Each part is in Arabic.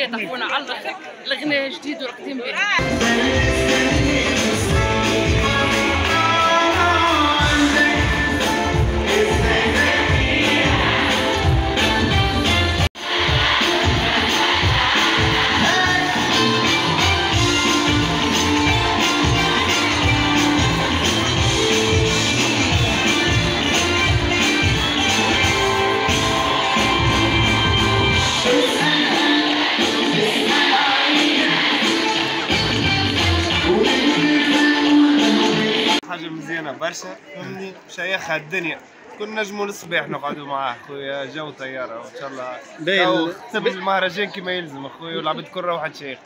فايت اخونا على الاخر، الغناء جديد وراقدين به. حاجة مزيانة برشا، فهمني شيخها الدنيا، كنا نجموا الصباح نقعدوا معاه خويا، جو طيارة وإن شاء الله ختم المهرجان كما يلزم أخويا، والعباد الكل روحت شيخ.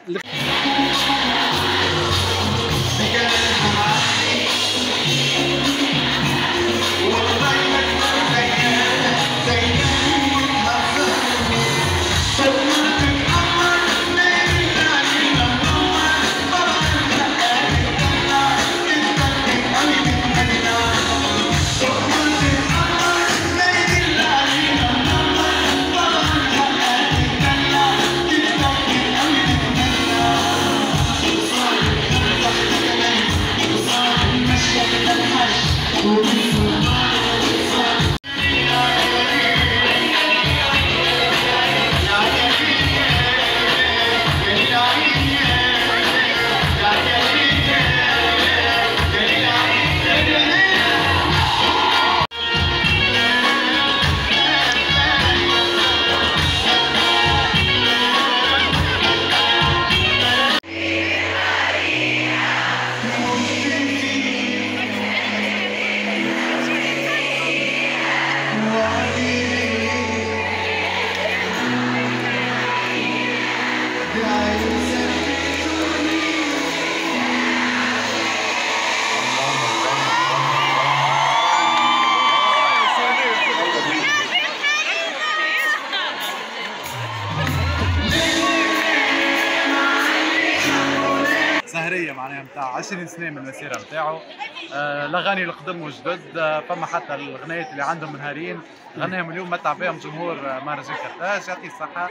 سهرية معناها نتاع 20 سنة من المسيرة نتاعو. الأغاني القدم وجدد، فما حتى الغنايات اللي عندهم نهارين غناهم اليوم، متع بهم جمهور مهرجان كرتاج، يعطيه الصحة.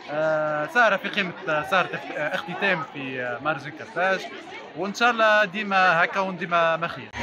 سهرة في قيمة سهرة اختتام في مهرجان كرتاج، وإن شاء الله ديما هكا وديما ما خير.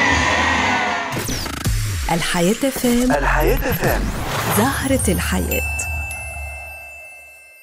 الحياة FM، الحياة FM، زهرة الحياة.